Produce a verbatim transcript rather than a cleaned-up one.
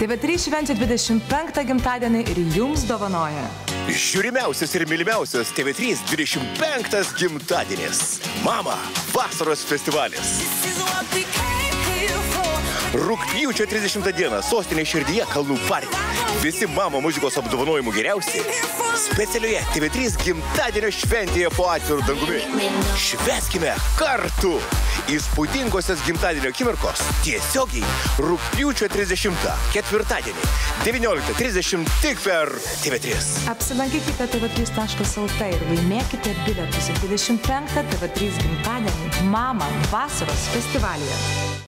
T V trys švenčia dvidešimt penktą gimtadienį ir jums dovanoja. Žiūrimiausias ir mylimiausias T V trys dvidešimt penktas gimtadienis. Mama, vasaros festivalis. Rugpjūčio trisdešimtą dieną sostinės širdyje Kalnų parke. Visi Mama muzikos apdovanojimų geriausi. Specialioje T V trys gimtadienio šventėje po atviru dangumi. Švęskime kartu! Įspūdingosios gimtadienio akimirkos tiesiogiai rugpjūčio trisdešimtą ketvirtadienį devynioliktą trisdešimt tik per T V trys. Apsilankykite T V trys taškas L T ir laimėkite bilietus į dvidešimt penktą T V trys gimtadienį Mama vasaros festivalyje.